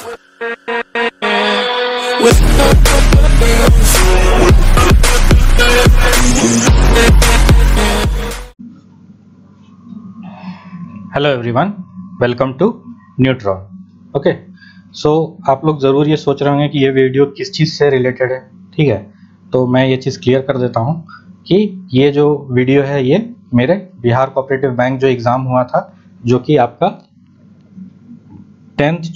Hello everyone, welcome to Neutron. Okay, so आप लोग ज़रूर ये सोच रहे होंगे कि ये वीडियो किस चीज़ से रिलेटेड है। ठीक है, तो मैं ये चीज़ क्लियर कर देता हूँ कि ये जो वीडियो है ये मेरे बिहार कोऑपरेटिव बैंक जो एग्ज़ाम हुआ था, जो कि आपका 10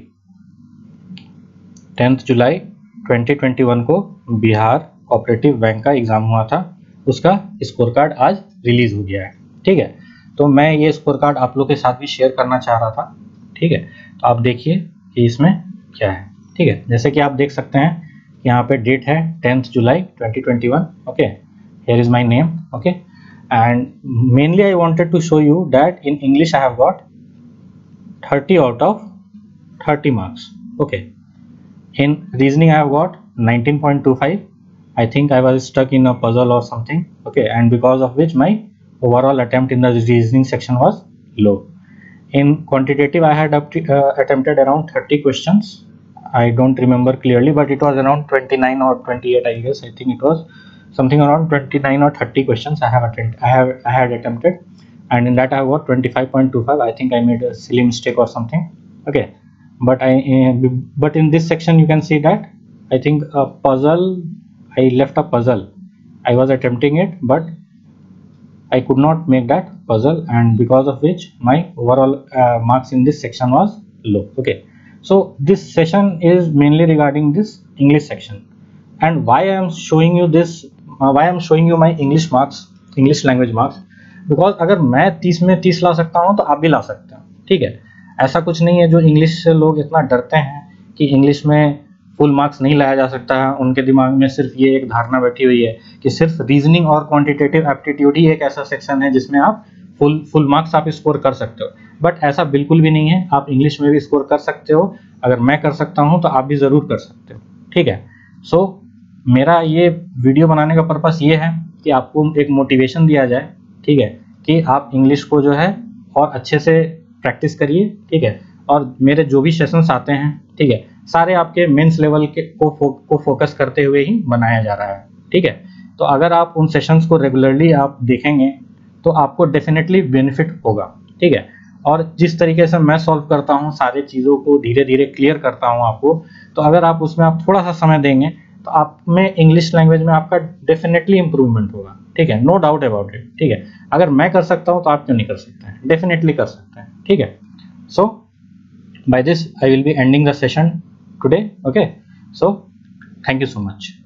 जुलाई 2021 को बिहार कोऑपरेटिव बैंक का एग्ज़ाम हुआ था, उसका स्कोर कार्ड आज रिलीज़ हो गया है। ठीक है, तो मैं ये स्कोर कार्ड आप लोग के साथ भी शेयर करना चाह रहा था। ठीक है, तो आप देखिए कि इसमें क्या है। ठीक है, जैसे कि आप देख सकते हैं यहाँ पे डेट है 10 जुलाई 2021। Okay, here is my name. Okay, and mainly I wanted to show you that in English I have got 30 out of 30 marks. Okay, in reasoning I have got 19.25. I think I was stuck in a puzzle or something. Okay, and because of which my overall attempt in the reasoning section was low. In quantitative I had attempted around 30 questions. I don't remember clearly, but it was around 29 or 28, I guess. I think it was something around 29 or 30 questions I had attempted, and in that I got 25.25. I think I made a silly mistake or something. Okay, but in this section you can see that I think a puzzle, I left a puzzle. I was attempting it, but I could not make that puzzle, and because of which my overall marks in this section was low. Okay, so this session is mainly regarding this English section, and why I am showing you this, why I am showing you my English marks, English language marks, because अगर मैं 30 में 30 ला सकता हूँ तो आप भी ला सकते हो। ठीक है, ऐसा कुछ नहीं है। जो इंग्लिश से लोग इतना डरते हैं कि इंग्लिश में फुल मार्क्स नहीं लाया जा सकता है, उनके दिमाग में सिर्फ ये एक धारणा बैठी हुई है कि सिर्फ रीजनिंग और क्वांटिटेटिव एप्टीट्यूड ही एक ऐसा सेक्शन है जिसमें आप फुल मार्क्स आप स्कोर कर सकते हो। बट ऐसा बिल्कुल भी नहीं है, आप इंग्लिश में भी स्कोर कर सकते हो। अगर मैं कर सकता हूं तो आप भी ज़रूर कर सकते हो। ठीक है, सो मेरा ये वीडियो बनाने का पर्पस ये है कि आपको एक मोटिवेशन दिया जाए। ठीक है, कि आप इंग्लिश को जो है और अच्छे से प्रैक्टिस करिए। ठीक है, और मेरे जो भी सेशंस आते हैं, ठीक है, सारे आपके मेंस लेवल के को फोकस करते हुए ही बनाया जा रहा है। ठीक है, तो अगर आप उन सेशंस को रेगुलरली आप देखेंगे तो आपको डेफिनेटली बेनिफिट होगा। ठीक है, और जिस तरीके से मैं सॉल्व करता हूँ, सारे चीज़ों को धीरे धीरे क्लियर करता हूँ आपको, तो अगर आप उसमें आप थोड़ा सा समय देंगे तो आप में इंग्लिश लैंग्वेज में आपका डेफिनेटली इंप्रूवमेंट होगा। ठीक है, नो डाउट अबाउट इट। ठीक है, अगर मैं कर सकता हूँ तो आप क्यों नहीं कर सकते हैं? डेफिनेटली कर सकते हैं। ठीक है, सो by this I will be ending the session today. Okay, so thank you so much.